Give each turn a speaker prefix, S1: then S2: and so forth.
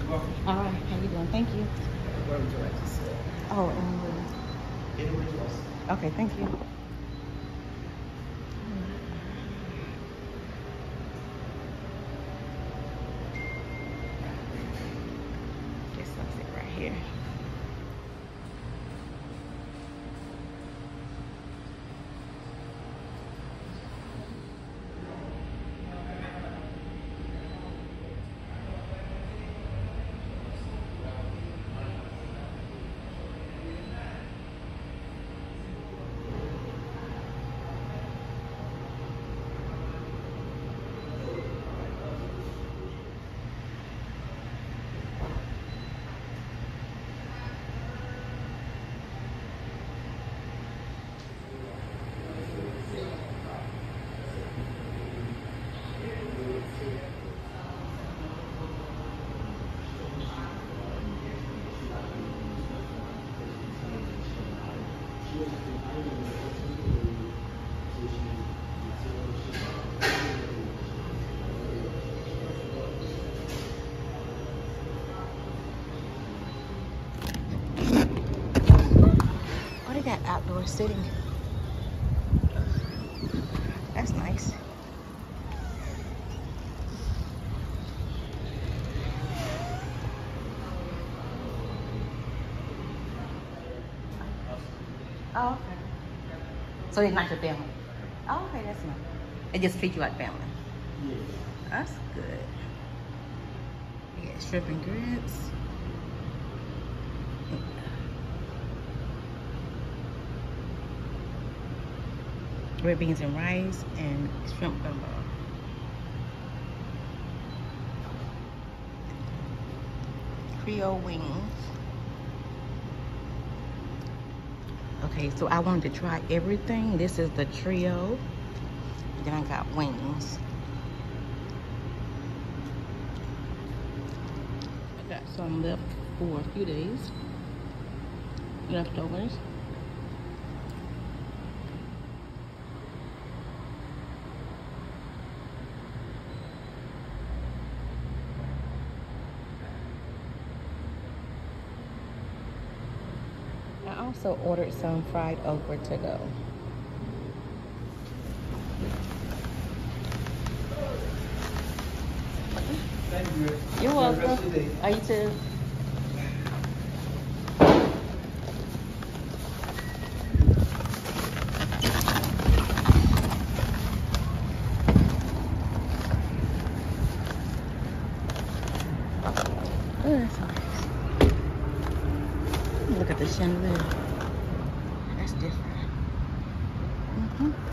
S1: All right, how you doing? Thank you.
S2: Where would you like to sit?
S1: Oh,
S2: Anywhere else?
S1: okay, thank you. Guess I'll sit right here. Oh, they got outdoor sitting. That's nice. Oh, okay. So it's not your family? Oh, okay, that's nice. They just treat you like family.
S2: Yeah.
S1: That's good. You got shrimp and grits. Red beans and rice and shrimp gumbo. Creole wings. Okay, so I wanted to try everything. This is the trio. Then I got wings. I got some left for a few days. Leftovers. I also ordered some fried okra to go.
S2: Thank you.
S1: You're
S2: Have a good rest
S1: welcome.
S2: of your day.
S1: Are you too? Oh, that's nice. Look at the chandelier. That's different.